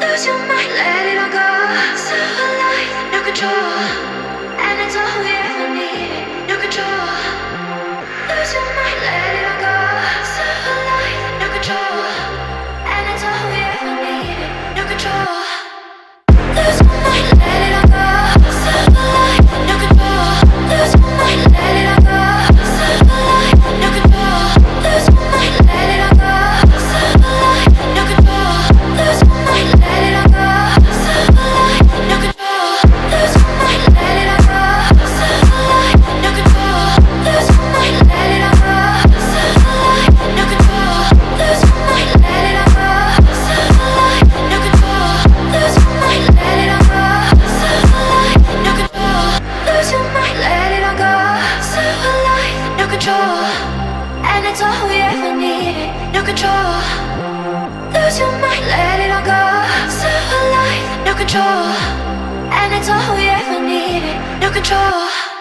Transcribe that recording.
Lose your mind, let it all go. So alive, no control, and it's all we ever needed. No control. Lose your mind, let it all go. So alive, no control, and it's all we ever needed. No control. Lose your mind, let it all go. So alive, no control. Lose your mind, let it all go. So alive, no control. Lose your mind, let it all go. So alive, no control. Lose your mind, let it all go. So alive, no control. Lose your mind, let it all go. So alive, no control. Lose your mind, let it all go. So alive, no control. Lose your mind, let it all go. So alive, no control. Lose your mind, let it all go. So alive, no control. Lose your mind, let it all go. So alive, no control, and it's all we ever needed. No control. Lose your mind, let it all go. So alive, no control, and it's all we ever needed. No control.